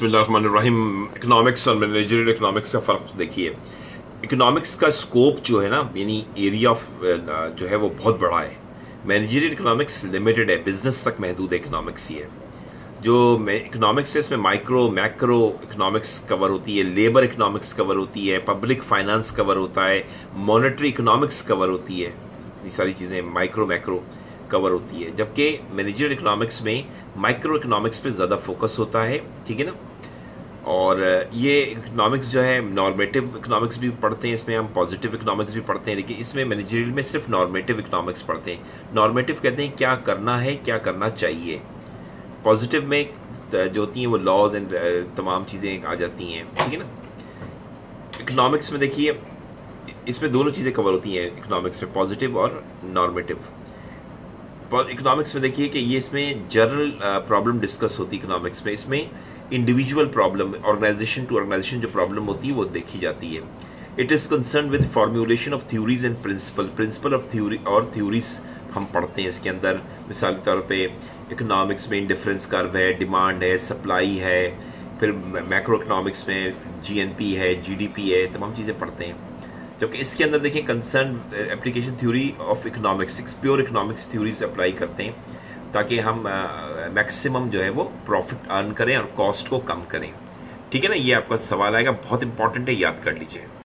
बिस्मिल्लाहिर्रहमानिर्रहीम। इकोनॉमिक्स और managerial economics का फ़र्क देखिए। इकोनॉमिक्स का स्कोप जो है ना, यानी एरिया ऑफ जो है वो बहुत बड़ा है। मैनेजरियल इकोनॉमिक्स लिमिटेड है, बिजनेस तक महदूद इकोनॉमिक्स ही है। जो इकोनॉमिक्स है इसमें माइक्रो मैक्रो इकोनॉमिक्स कवर होती है, लेबर इकोनॉमिक्स कवर होती है, पब्लिक फाइनेंस कवर होता है, मॉनेटरी इकोनॉमिक्स कवर होती है। ये सारी चीज़ें माइक्रो मैक्रो कवर होती है, जबकि मैनेजरियल इकोनॉमिक्स में माइक्रो इकोनॉमिक्स पे ज़्यादा फोकस होता है। ठीक है ना। और ये इकोनॉमिक्स जो है, नॉर्मेटिव इकोनॉमिक्स भी पढ़ते हैं इसमें, हम पॉजिटिव इकोनॉमिक्स भी पढ़ते हैं, लेकिन इसमें मैनेजरियल में सिर्फ नॉर्मेटिव इकोनॉमिक्स पढ़ते हैं। नॉर्मेटिव कहते हैं क्या करना है, क्या करना चाहिए। पॉजिटिव में जो होती हैं वो लॉज एंड तमाम चीज़ें आ जाती हैं। ठीक है ना। इकोनॉमिक्स में देखिए, इसमें दोनों चीज़ें कवर होती हैं इकोनॉमिक्स में, पॉजिटिव और नॉर्मेटिव। इकोनॉमिक्स में देखिए कि ये इसमें जनरल प्रॉब्लम डिस्कस होती है इकोनॉमिक्स में। इसमें individual problem, organisation to organisation जो प्रॉब्लम होती है वो देखी जाती है। It is concern with formulation of theories and principle of theory और थ्योरीज हम पढ़ते हैं इसके अंदर। मिसाल के तौर पे इकोनॉमिक्स में इंडिफरेंस कर्व है, डिमांड है, सप्लाई है, फिर मैक्रो इकोनॉमिक्स में जीएनपी है, जीडीपी है, तमाम चीज़ें पढ़ते हैं। जबकि इसके अंदर देखिए concern application theory of economics, pure economics theories apply करते हैं ताकि हम मैक्सिमम जो है वो प्रॉफिट अर्न करें और कॉस्ट को कम करें। ठीक है ना। ये आपका सवाल आएगा, बहुत इंपॉर्टेंट है, याद कर लीजिए।